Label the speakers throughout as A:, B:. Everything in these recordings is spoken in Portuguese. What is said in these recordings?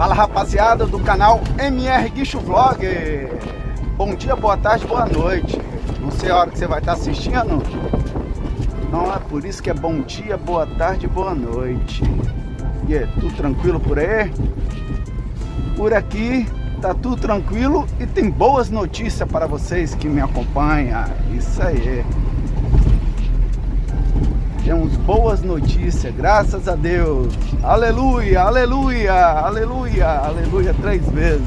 A: Fala, rapaziada do canal MR Guicho Vlog. Bom dia, boa tarde, boa noite. Não sei a hora que você vai estar assistindo. Não é por isso que é bom dia, boa tarde, boa noite. E é tudo tranquilo por aí? Por aqui tá tudo tranquilo e tem boas notícias para vocês que me acompanham. Isso aí. Temos boas notícias, graças a Deus. Aleluia, aleluia, aleluia, aleluia 3 vezes.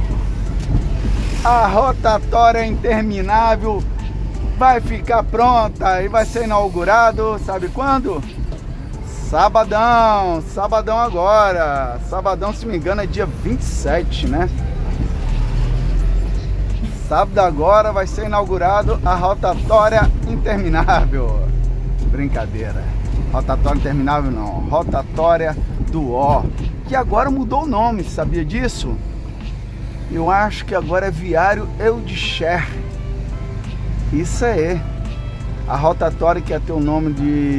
A: A rotatória interminável vai ficar pronta e vai ser inaugurado, sabe quando? Sabadão, sabadão agora. Sabadão, se me engano, é dia 27, né? Sábado agora vai ser inaugurado a rotatória interminável. Brincadeira, rotatória interminável não, rotatória do Ó, que agora mudou o nome, sabia disso? Eu acho que agora é Viário Eudcher. Isso aí, a rotatória que ia ter o nome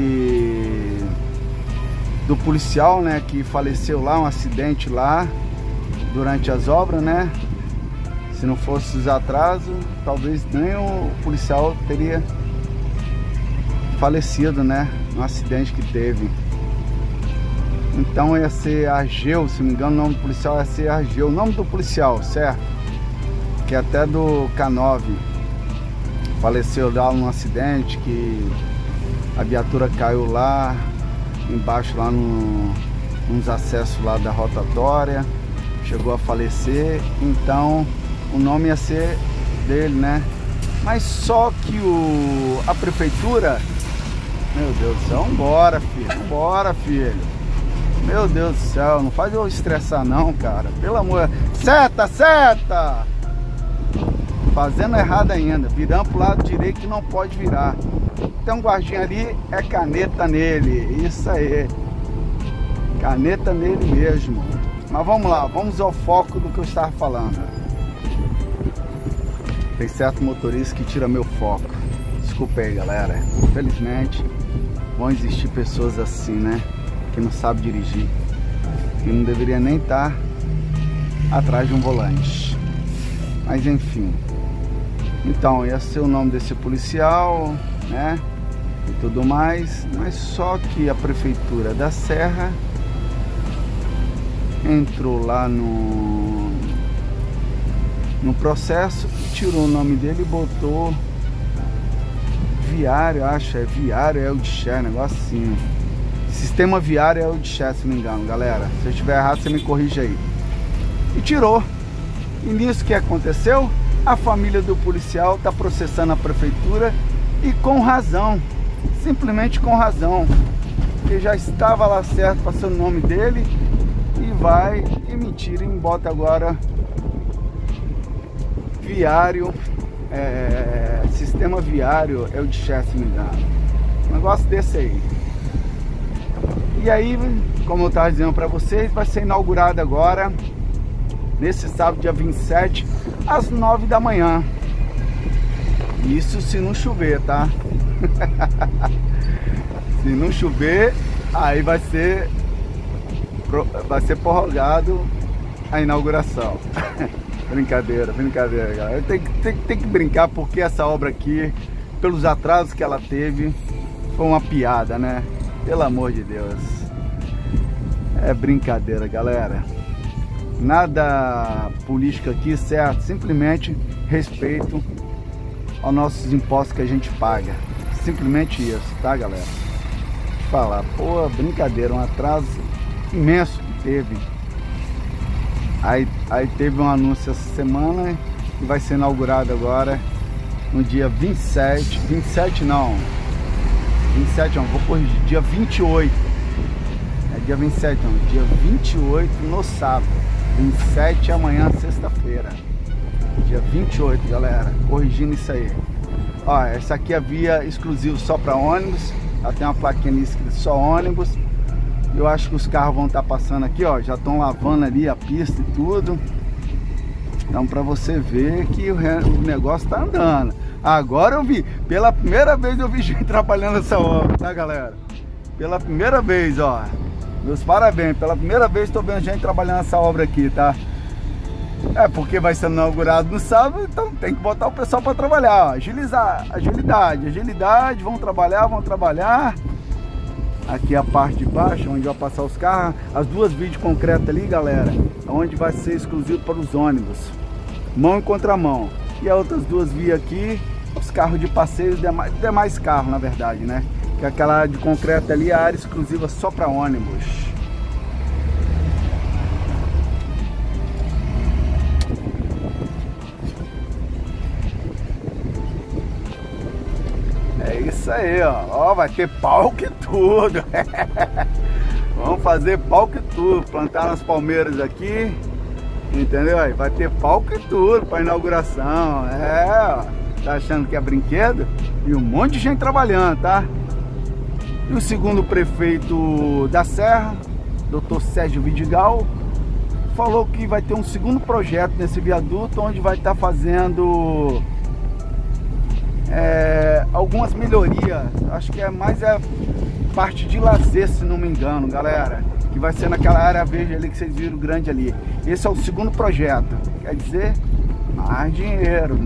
A: do policial, né, que faleceu lá, um acidente lá durante as obras, né? Se não fosse os atrasos, talvez nem o policial teria falecido, né, no acidente que teve. Então ia ser Argeu, se não me engano, o nome do policial ia ser Argeu, o nome do policial, certo? Que é até do K9 faleceu lá num acidente, que a viatura caiu lá embaixo, lá nos acessos lá da rotatória, chegou a falecer. Então o nome ia ser dele, né? Mas só que a prefeitura, meu Deus do céu, vambora, filho, vambora, filho. Meu Deus do céu, não faz eu estressar não, cara. Pelo amor, seta, seta! Fazendo errado ainda, virando pro lado direito que não pode virar. Tem um guardinha ali, é caneta nele, isso aí. Caneta nele mesmo. Mas vamos lá, vamos ao foco do que eu estava falando. Tem certo motorista que tira meu foco. Desculpa aí, galera. Infelizmente vão existir pessoas assim, né, que não sabem dirigir, que não deveria nem estar atrás de um volante. Mas enfim. Então, ia ser o nome desse policial, né, e tudo mais. Mas só que a prefeitura da Serra entrou lá no processo e tirou o nome dele e botou Viário, acho, é Viário Eudcher, negócio assim. Sistema Viário Eudcher, se não me engano, galera. Se eu estiver errado, você me corrige aí. E tirou. E nisso que aconteceu, a família do policial está processando a prefeitura e com razão. Simplesmente com razão. Porque já estava lá certo para ser o nome dele e vai emitir e bota agora Viário, Sistema Viário Eudcher, se não me engano. Um negócio desse aí. E aí, como eu estava dizendo para vocês, vai ser inaugurado agora, nesse sábado, dia 27, às 9 da manhã. Isso se não chover, tá? Se não chover, aí vai ser prorrogado a inauguração. Brincadeira, brincadeira, galera. Tem que brincar, porque essa obra aqui, pelos atrasos que ela teve, foi uma piada, né? Pelo amor de Deus. É brincadeira, galera. Nada política aqui, certo? Simplesmente respeito aos nossos impostos que a gente paga. Simplesmente isso, tá, galera? Deixa eu falar, pô, brincadeira, um atraso imenso que teve. Aí teve um anúncio essa semana que vai ser inaugurado agora no dia 27 não, vou corrigir, dia 28. É dia 27 não, dia 28 no sábado. 27 amanhã, sexta-feira. Dia 28, galera, corrigindo isso aí. Ó, essa aqui é a via exclusiva só para ônibus. Ela tem uma plaquinha ali escrita só ônibus. Eu acho que os carros vão estar passando aqui, ó, já estão lavando ali a pista e tudo. Então, para você ver que o negócio tá andando. Agora eu vi, pela primeira vez eu vi gente trabalhando nessa obra, tá, galera? Pela primeira vez, ó. Meus parabéns, pela primeira vez estou vendo gente trabalhando nessa obra aqui, tá? É porque vai ser inaugurado no sábado, então tem que botar o pessoal para trabalhar, ó. Agilizar, agilidade, vão trabalhar. Aqui a parte de baixo, onde vai passar os carros, as duas vias de concreto ali, galera, onde vai ser exclusivo para os ônibus, mão e contramão. E as outras duas vias aqui, os carros de passeio, demais carros, na verdade, né? Que aquela área de concreto ali é a área exclusiva só para ônibus. É isso aí, ó, vai ter palco e tudo. Vamos fazer palco e tudo, plantar nas palmeiras aqui, entendeu? Aí vai ter palco e tudo para inauguração. Ó, tá achando que é brinquedo? E um monte de gente trabalhando, tá? E o segundo prefeito da Serra, Dr. Sérgio Vidigal, falou que vai ter um segundo projeto nesse viaduto, onde vai estar fazendo algumas melhorias. Acho que é mais parte de lazer, se não me engano, galera, que vai ser naquela área verde ali que vocês viram grande ali. Esse é o segundo projeto, quer dizer, mais dinheiro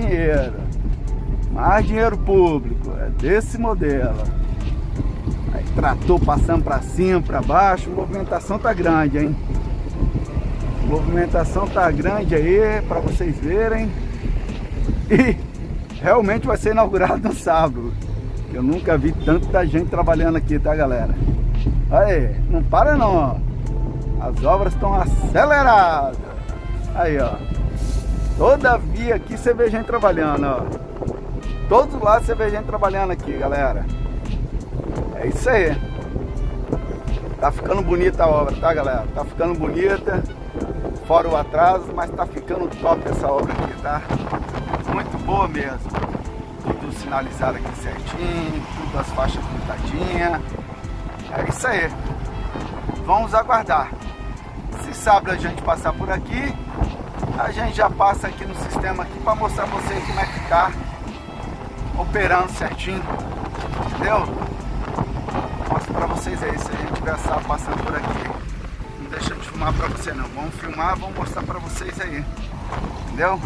A: público, é desse modelo. Aí, trator passando para cima, para baixo, a movimentação tá grande, hein? A movimentação tá grande aí, para vocês verem. E realmente vai ser inaugurado no sábado. Eu nunca vi tanta gente trabalhando aqui, tá, galera? Aí, não para não, ó. As obras estão aceleradas. Aí, ó. Toda via aqui você vê gente trabalhando, ó. Todos lados você vê gente trabalhando aqui, galera. É isso aí. Tá ficando bonita a obra, tá, galera? Tá ficando bonita. Fora o atraso, mas tá ficando top essa obra aqui, tá? Muito boa mesmo. Tudo sinalizado aqui certinho, tudo as faixas pintadinhas. É isso aí. Vamos aguardar. Se sábado a gente passar por aqui, a gente já passa aqui no sistema aqui para mostrar pra vocês como é que tá operando certinho. Entendeu? Mostro pra vocês aí, se a gente tiver passando por aqui. Não deixa de filmar pra você não. Vamos filmar, vamos mostrar pra vocês aí. Entendeu?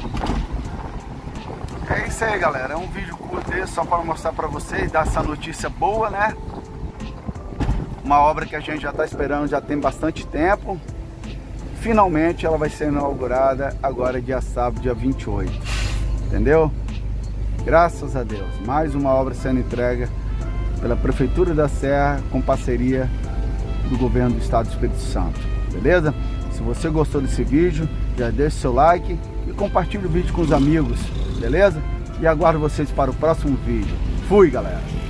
A: É isso aí, galera. É um vídeo curto aí, só para mostrar para vocês, dar essa notícia boa, né? Uma obra que a gente já está esperando já tem bastante tempo. Finalmente ela vai ser inaugurada agora dia sábado, dia 28. Entendeu? Graças a Deus. Mais uma obra sendo entregue pela Prefeitura da Serra com parceria do Governo do Estado do Espírito Santo. Beleza? Se você gostou desse vídeo, já deixa seu like e compartilhe o vídeo com os amigos. Beleza? E aguardo vocês para o próximo vídeo. Fui, galera!